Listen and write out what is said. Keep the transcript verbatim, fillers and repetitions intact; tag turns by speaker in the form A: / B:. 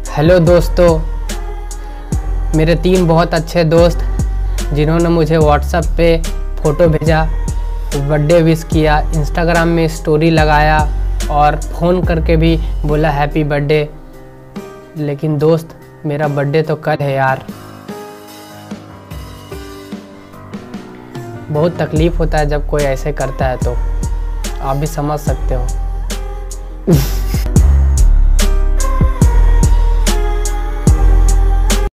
A: Hello दोस्तों, मेरे तीन बहुत अच्छे दोस्त जिन्होंने मुझे व्हाट्सएप पे फ़ोटो भेजा, बर्थडे विश किया, इंस्टाग्राम में स्टोरी लगाया और फ़ोन करके भी बोला हैप्पी बर्थडे। लेकिन दोस्त, मेरा बर्थडे तो कल है यार। बहुत तकलीफ़ होता है जब कोई ऐसे करता है, तो आप भी समझ सकते हो।